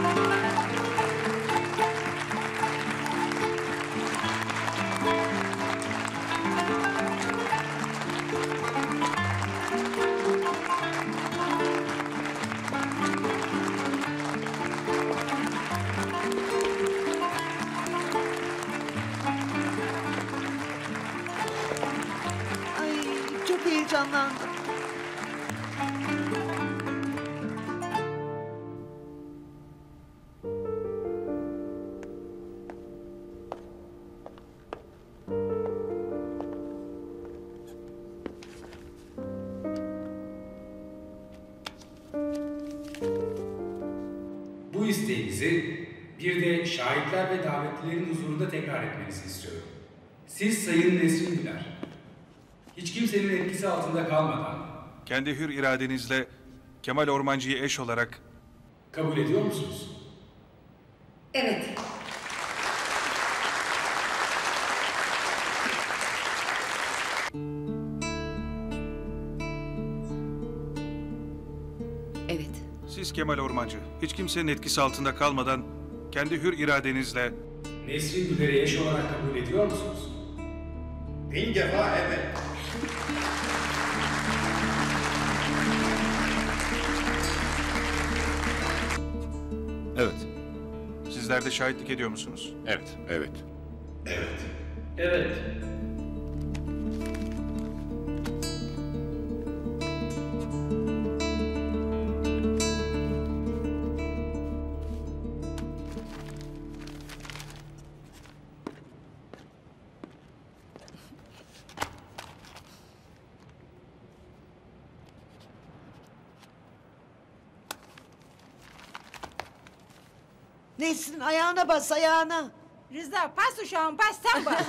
Çok heyecanlandım. Bu isteğinizi bir de şahitler ve davetlilerin huzurunda tekrar etmenizi istiyorum. Siz Sayın Nesrin Güler, hiç kimsenin etkisi altında kalmadan kendi hür iradenizle Kemal Ormancı'yı eş olarak kabul ediyor musunuz? Evet. Evet. siz Kemal Ormancı hiç kimsenin etkisi altında kalmadan kendi hür iradenizle Nesrin Güler'i eş olarak kabul ediyor musunuz? Bin defa evet. evet. Sizler de şahitlik ediyor musunuz? Evet. Evet. Evet. Evet. Nesrin ayağına bas ayağına. Rıza pas uşağım pas sen bas.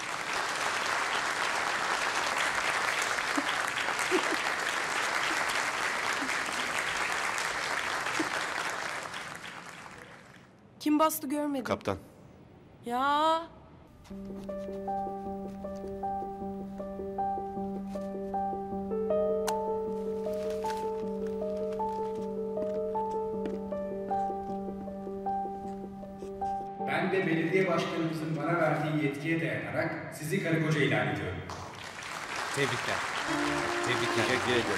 Kim bastı görmedim. Kaptan. Ya. Ben de belediye başkanımızın bana verdiği yetkiye dayanarak sizi karı koca ilan ediyorum. Tebrikler. Tebrikler. Teşekkür ederim.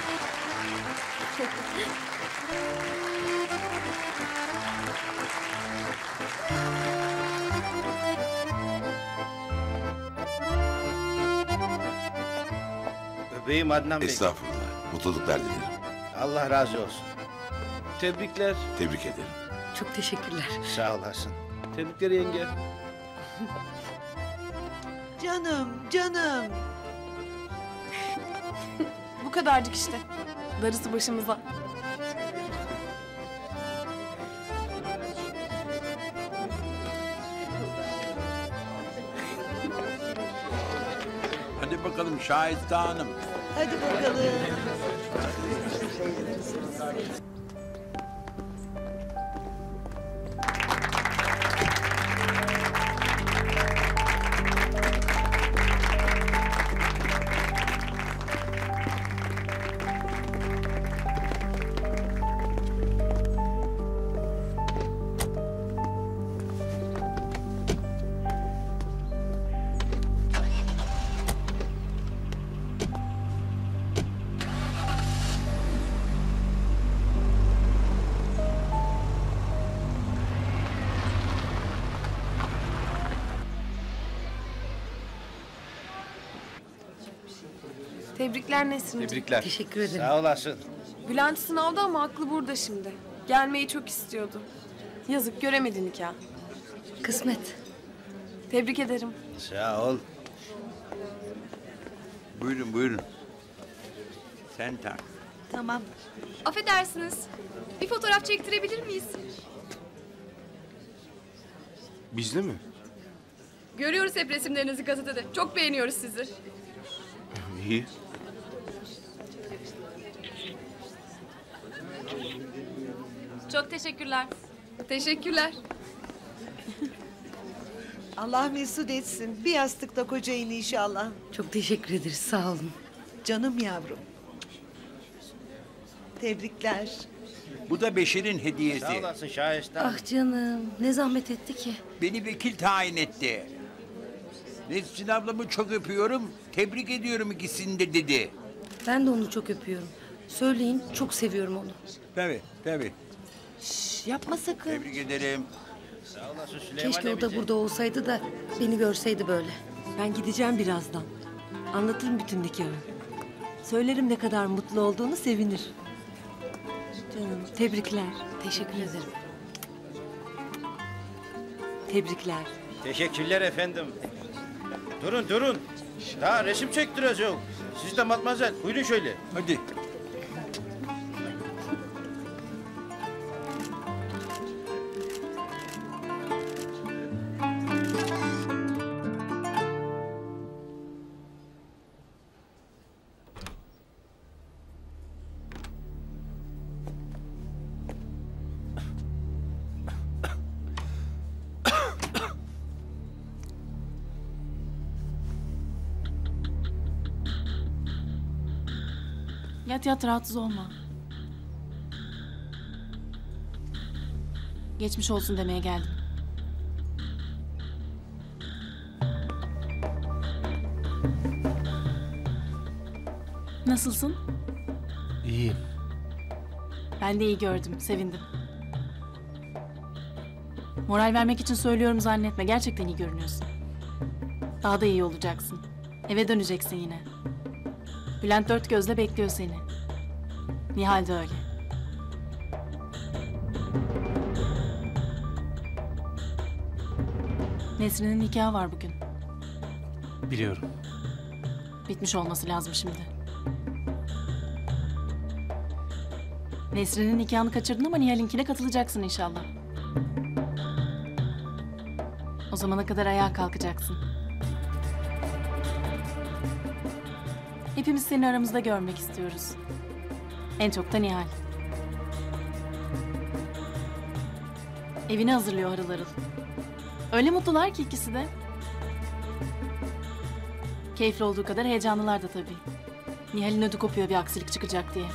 Beyim Adnan Bey. Estağfurullah. Mutluluklar dilerim. Allah razı olsun. Tebrikler. Tebrik ederim. Çok teşekkürler. Sağ olasın. Tebrikler yenge. Canım canım. Bu kadarcık işte. Darısı başımıza. Hadi bakalım Şahiste Hanım. Hadi bakalım. Tebrikler Nesrin. Tebrikler. Teşekkür ederim. Sağ olasın. Bülent sınavda ama aklı burada şimdi. Gelmeyi çok istiyordu. Yazık göremedi nikah. Kısmet. Tebrik ederim. Sağ ol. Buyurun buyurun. Sen tak. Tamam. Affedersiniz. Bir fotoğraf çektirebilir miyiz? Bizde mi? Görüyoruz hep resimlerinizi gazetede. Çok beğeniyoruz sizi. İyi. Çok teşekkürler. Teşekkürler. Allah mesut etsin. Bir yastıkta kocayın inşallah. Çok teşekkür ederiz. Sağ olun. Canım yavrum. Tebrikler. Bu da Beşir'in Sağ hediyesi. olasın Şahistan. Ah canım ne zahmet etti ki. Beni vekil tayin etti. Nesrin ablamı çok öpüyorum, tebrik ediyorum ikisini de dedi. Ben de onu çok öpüyorum. Söyleyin çok seviyorum onu. Tabii. Yapma sakın. Tebrik ederim. Sağ olasın Süleyman Keşke o da emici. burada olsaydı da beni görseydi böyle. Ben gideceğim birazdan. Anlatırım bütün nikahı. Söylerim ne kadar mutlu olduğunu, sevinir. Canım, tebrikler. Teşekkür ederim. Tebrikler. Teşekkürler efendim. Durun. Daha resim çektireceğim. Siz de matmazel. Buyurun şöyle. Hadi. Yat rahatsız olma. Geçmiş olsun demeye geldim. Nasılsın? İyiyim. Ben de iyi gördüm, sevindim. Moral vermek için söylüyorum zannetme, gerçekten iyi görünüyorsun. Daha da iyi olacaksın. Eve döneceksin yine. Bülent dört gözle bekliyor seni. Nihal de öyle. Nesrin'in nikahı var bugün. Biliyorum. Bitmiş olması lazım şimdi. Nesrin'in nikahını kaçırdın ama Nihal'inkine katılacaksın inşallah. O zamana kadar ayağa kalkacaksın. Hepimiz seni aramızda görmek istiyoruz. En çok da Nihal. Evini hazırlıyor harıl harıl. Öyle mutlular ki ikisi de. Keyifli olduğu kadar heyecanlılar da tabii. Nihal'in ödü kopuyor bir aksilik çıkacak diye.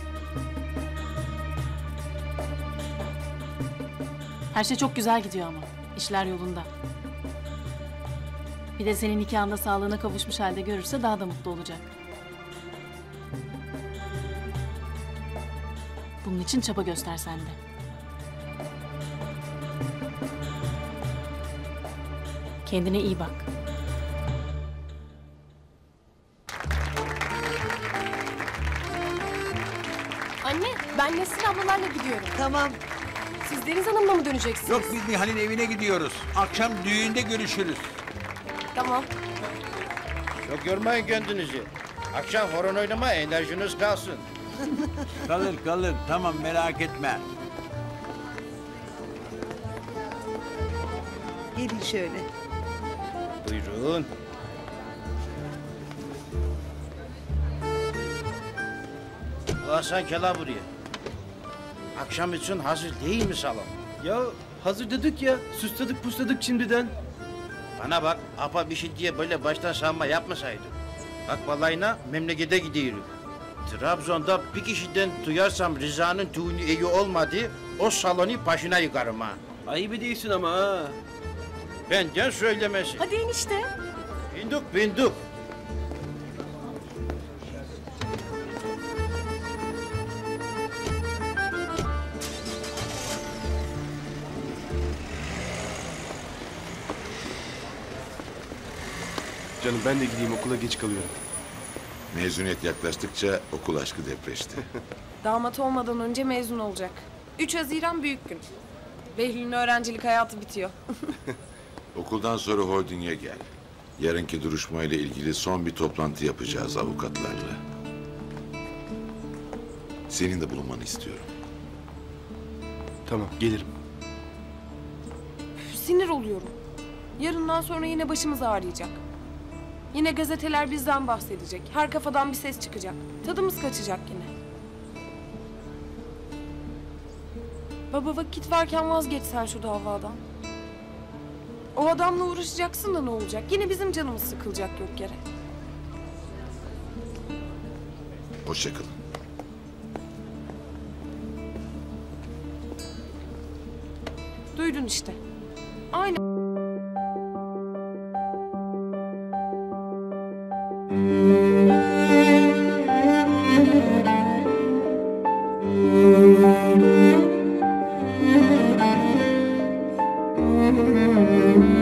Her şey çok güzel gidiyor ama. İşler yolunda. Bir de senin nikahında sağlığına kavuşmuş halde görürse daha da mutlu olacak. Bunun için çaba göster sen de. Kendine iyi bak. Anne, ben Nesrin ablalarla gidiyorum. Tamam. Siz Deniz Hanım'la mı döneceksiniz? Yok biz Nihal'in evine gidiyoruz. Akşam düğünde görüşürüz. Tamam. Çok yormayın kendinizi. Akşam horon oynama, enerjiniz kalsın. Kalır. Tamam merak etme. Gelin şöyle. Buyurun. Ulan sen gel buraya. Akşam için hazır değil mi salon? Ya hazır dedik ya. Süsledik pusladık şimdiden. Bana bak, apa bir şey diye böyle baştan savunma yapmasaydın. Bak balayına memlekete gidiyorum. Trabzon'da bir kişiden duyarsam Rıza'nın düğünü iyi olmadı, o salonu başına yıkarım ha. Ayıp ediyorsun ama ha. Benden söylemesi. Hadi enişte. Bindik. Canım ben de gideyim, okula geç kalıyorum. Mezuniyet yaklaştıkça okul aşkı depreşti. Damat olmadan önce mezun olacak. 3 Haziran büyük gün. Behlül'ün öğrencilik hayatı bitiyor. Okuldan sonra holdinge gel. Yarınki duruşmayla ilgili son bir toplantı yapacağız avukatlarla. Senin de bulunmanı istiyorum. Tamam, gelirim. Sinir oluyorum. Yarından sonra yine başımız ağrıyacak. Yine gazeteler bizden bahsedecek. Her kafadan bir ses çıkacak. Tadımız kaçacak yine. Baba vakit varken vazgeçsen şu davadan. O adamla uğraşacaksın da ne olacak? Yine bizim canımız sıkılacak yok yere. Hoşça kalın. Duydun işte. Aynen. Thank you.